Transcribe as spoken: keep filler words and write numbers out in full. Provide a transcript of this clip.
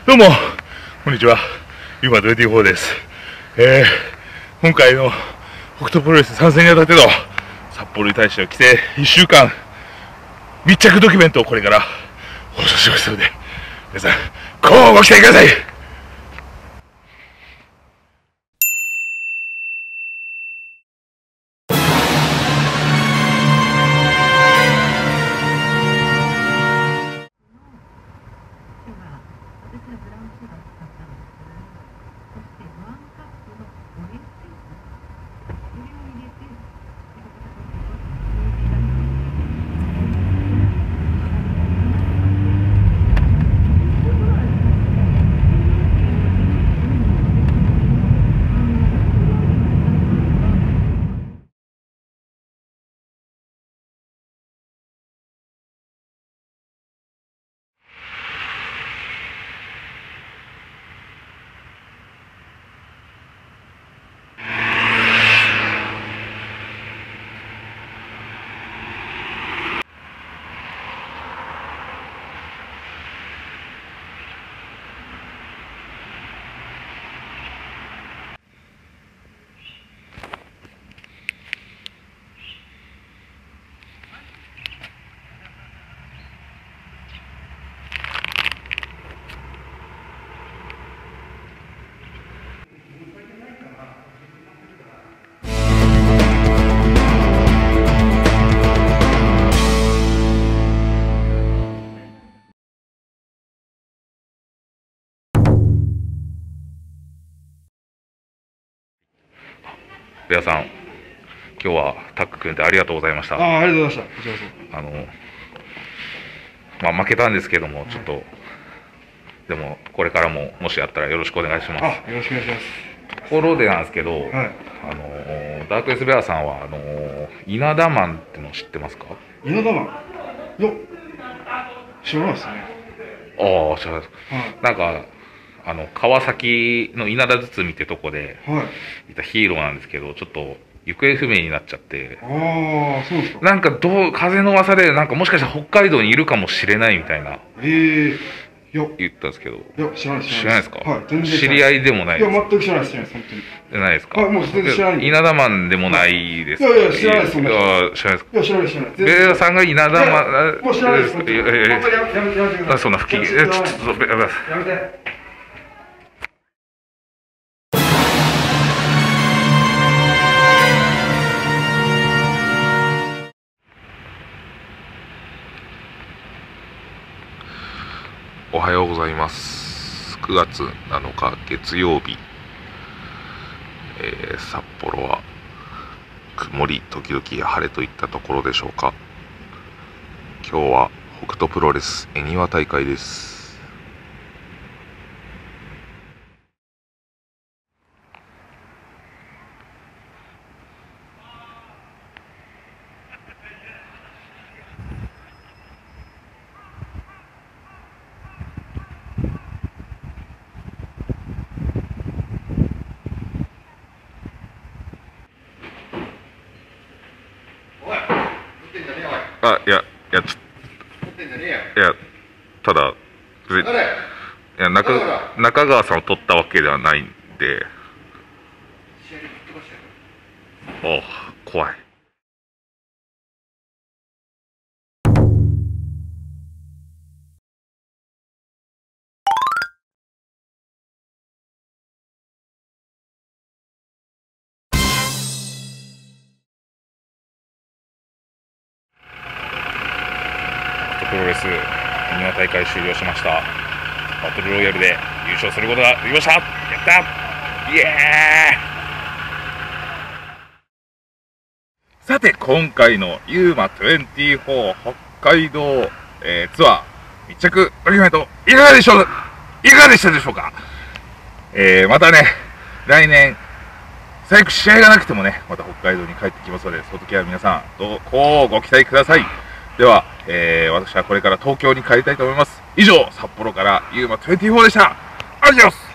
どうもこんにちは、ユーマにじゅうよんです。えー、今回の北斗プロレス参戦にあたっての札幌に対しての規定いっしゅうかん密着ドキュメントをこれから放送しますので、皆さんこうご期待ください。ベアさん、今日はタッグ組んでありがとうございました。 ああ、ありがとうございました。こちらこそ。 あの、まあ、負けたんですけども、ちょっと、はい、でも、これからも、もしあったらよろしくお願いします。 あ、よろしくお願いします。 ところでなんですけど、はい、あの、ダークエスベアさんは、あの、稲田マンっての知ってますか？ 稲田マンよ、知らないですね。 ああ、知らないです。はい、なんか、あの川崎の稲田堤ってとこでいたヒーローなんですけど、ちょっと行方不明になっちゃって、 ああ、そうですか。 なんかどう風の噂でなんかもしかしたら北海道にいるかもしれないみたいな、 ええー、よ言ったんですけど、いや知らない知らないですか？ はい、全然知り合いでもないです。 いや全く知らないです、知らないです、本当に。 ないですか？ はい、もう全然知らない。 稲田マンでもないです。 いやいや知らないです。いや知らないです。 いや知らない知らない。 ベアさんが稲田マン、 もう知らないです。本当にやめてやめてやめてください。 そんな不機嫌、ちょっとやめて。 おはようございます。くがつなのか月曜日、えー、札幌は曇り時々晴れといったところでしょうか。今日は北斗プロレス恵庭大会です。あ、いや、いや、ちょいや、ただ、いや、中、中川さんを取ったわけではないんで、おう、怖い。プロレス恵庭大会終了しました。バトルロイヤルで優勝することができました。やったイエーイ。さて今回のユーマにじゅうよん北海道、えー、ツアー密着ドキュメントいかがでしょういかがでしたでしょうか。えー、またね来年最悪試合がなくてもねまた北海道に帰ってきますので、その時は皆さんどうこうご期待ください。では、えー、私はこれから東京に帰りたいと思います。以上、札幌からユーマにじゅうよんでした。アディオス。